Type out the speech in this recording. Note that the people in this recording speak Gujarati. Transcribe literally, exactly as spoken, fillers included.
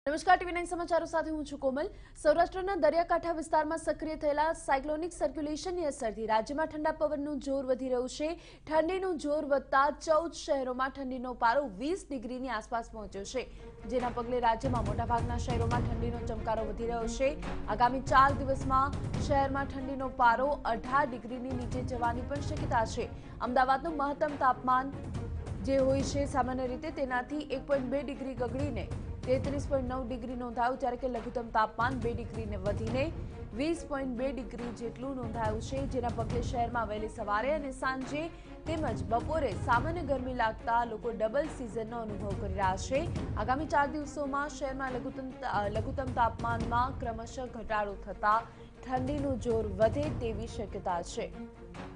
નમસ્કાર ટીવી નાઇન સમાચારો સાથે હું છું કોમલ। સૌરાષ્ટ્રના દરિયાકાંઠા વિસ્તારમાં સક્રિય થયેલા સાયક્લોનિક સર્ક્યુલેશનની અસરથી રાજ્યમાં ઠંડા પવનનું જોર વધી રહ્યું છે। ઠંડીનું જોર વધતા ચૌદ શહેરોમાં ઠંડીનો પારો વીસ ડિગ્રીની આસપાસ પહોંચ્યો છે, જેના પગલે રાજ્યમાં મોટાભાગના શહેરોમાં ઠંડીનો ચમકારો વધી રહ્યો છે। આગામી ચાર દિવસમાં શહેરમાં ઠંડીનો પારો અઢાર ડિગ્રીની નીચે જવાની પણ શક્યતા છે। અમદાવાદનું મહત્તમ તાપમાન જે હોય છે સામાન્ય રીતે તેનાથી એક પોઈન્ટ બે ડિગ્રી ગગડીને તેત્રીસ પોઈન્ટ નવ ડિગ્રી નોંધાયું, જ્યારે કે લઘુત્તમ તાપમાન બે ડિગ્રીને વધીને વીસ પોઈન્ટ બે ડિગ્રી જેટલું નોંધાયું છે, જેના પગલે શહેરમાં વહેલી સવારે અને સાંજે તેમજ બપોરે સામાન્ય ગરમી લાગતા લોકો ડબલ સિઝનનો અનુભવ કરી રહ્યા છે। આગામી ચાર દિવસોમાં શહેરમાં લઘુત્તમ લઘુત્તમ તાપમાનમાં ક્રમશઃ ઘટાડો થતા ઠંડીનું જોર વધે તેવી શક્યતા છે।